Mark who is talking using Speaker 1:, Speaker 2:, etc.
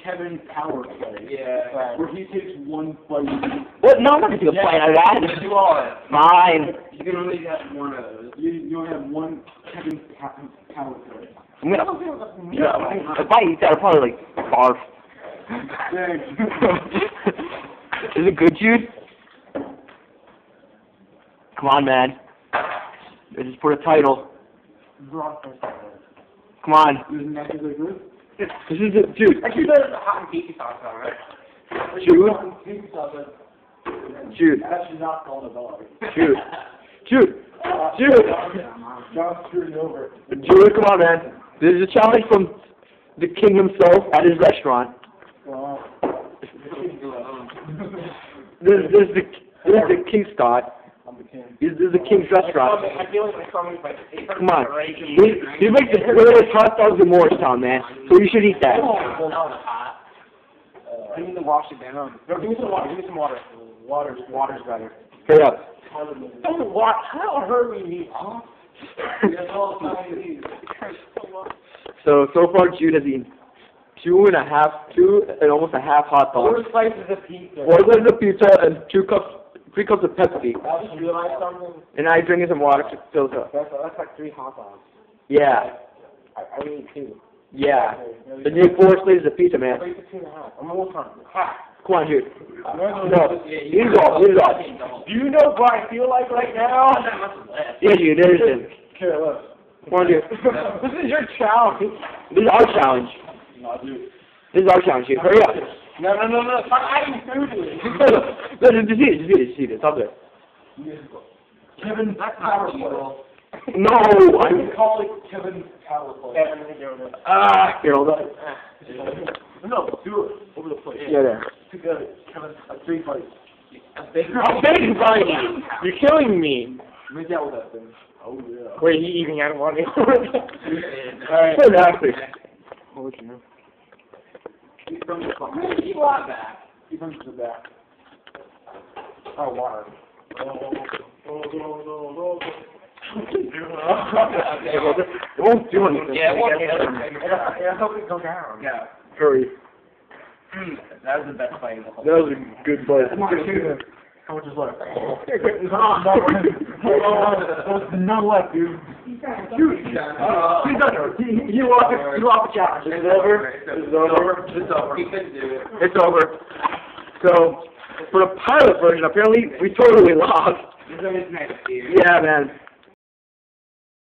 Speaker 1: Kevin power play.
Speaker 2: Yeah.
Speaker 1: Where he takes one bite.
Speaker 3: What? No, I'm not gonna take a bite out of that.
Speaker 2: Yes, you are.
Speaker 3: Mine.
Speaker 2: You can only have one of those.
Speaker 1: You only have one Kevin power play.
Speaker 3: I'm gonna. If I eat that, I'll probably like barf.
Speaker 1: Thanks.
Speaker 3: Is it good, Jude? Come on, man. I just put a title. Come on.
Speaker 1: Isn't that good?
Speaker 3: This is it, Jude.
Speaker 2: Actually, there's a hot and beefy sauce on it.
Speaker 3: Jude. Jude.
Speaker 1: That's not called a dog.
Speaker 3: Jude. Jude. Jude.
Speaker 1: John's screwing over.
Speaker 3: Jude, come on, man. This is a challenge from the king himself at his restaurant.
Speaker 1: Wow.
Speaker 3: This is the King Scott.
Speaker 1: I'm the king.
Speaker 3: This is the King's restaurant.
Speaker 2: I feel like my stomach's like...
Speaker 3: Come on. He makes the greatest hot dogs in Morristown, man. So you should eat that.
Speaker 2: I need to wash it down. No, give me some water. Give me some water. Water's better.
Speaker 3: Hurry up.
Speaker 2: Don't watch. How hurry me, huh?
Speaker 3: So far Jude has eaten two and almost a half hot dogs.
Speaker 2: 4 slices of pizza.
Speaker 3: 4 slices of pizza and 3 cups of Pepsi.
Speaker 2: I just realized something.
Speaker 3: And now he's drinking some water to fill it up.
Speaker 2: That's like 3 hot dogs.
Speaker 3: Yeah.
Speaker 2: I need 2.
Speaker 3: Yeah. Then you need 4 slices of pizza, man.
Speaker 2: 3 to 2.5. I'm almost done.
Speaker 3: Come on, Jude. No. He's off. He's off.
Speaker 2: Do you know what I feel like right now?
Speaker 3: Yeah, Jude. There's him.
Speaker 1: Careless.
Speaker 3: Come on, Jude.
Speaker 2: This is your challenge.
Speaker 3: This is our challenge.
Speaker 1: No, dude.
Speaker 3: This is our challenge, Jude. Hurry up.
Speaker 2: No. Stop adding food to it.
Speaker 3: No, just eat it. It's all good.
Speaker 1: Kevin power play.
Speaker 3: No,
Speaker 1: I would call it Kevin power play.
Speaker 3: here, hold on.
Speaker 1: No, do it over the plate.
Speaker 3: Yeah, there.
Speaker 1: Together, Kevin, 3 bites.
Speaker 2: A big
Speaker 3: bite. You're killing me.
Speaker 1: Make out with that thing. Oh yeah.
Speaker 2: Wait, he even had one.
Speaker 3: Alright. Exactly.
Speaker 1: Keep from the front.
Speaker 2: Keep on back.
Speaker 1: Keep from the back.
Speaker 2: Oh, water.
Speaker 3: It won't do anything.
Speaker 2: Yeah, it'll help it go down. Yeah.
Speaker 3: Hurry.
Speaker 2: That was the best fight of the whole.
Speaker 3: That was a good bite.
Speaker 1: How much is left? None left, dude. He's done. You lost the challenge.
Speaker 3: It's over.
Speaker 2: He couldn't do it.
Speaker 3: It's over. So, for the pilot version, apparently we totally lost.
Speaker 2: This is next year.
Speaker 3: Yeah, man.